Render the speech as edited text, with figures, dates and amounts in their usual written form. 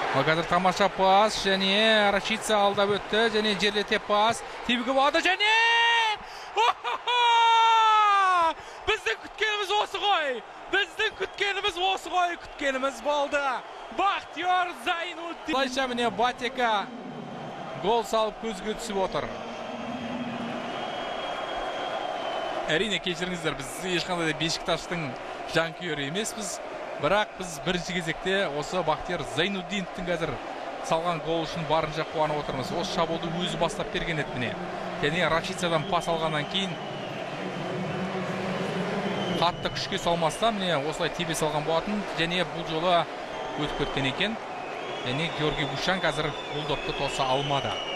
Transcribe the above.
Қазір тамаша пас, және Рашица алдап өтті, және жерлете пас, тебігі бады, және біздің күткеніміз осы ғой. Біздің күткеніміз осы ғой, күткеніміз болды. Бақтияр Зайнутдин. Лайша міне Батека гол салып көзге түсіп отыр. Әрине кешіріңіздер, біз ешқандай Бешикташтың жанкүйері емеспіз. Бірақ біз бірінші кезекте осы Бақтияр Зайнутдиновтың қазір салған гол үшін барынша қуанып отырмыз. Осы шабуылды өзі бастап берген еді міне. Және Рашицадан пас алғаннан кейін қатты күшке салмастан міне осылай тебе салған болатын. Және бұл жолы өтіп кеткен екен. Және Георгий Бушан қазір бұл допты тоса алмады.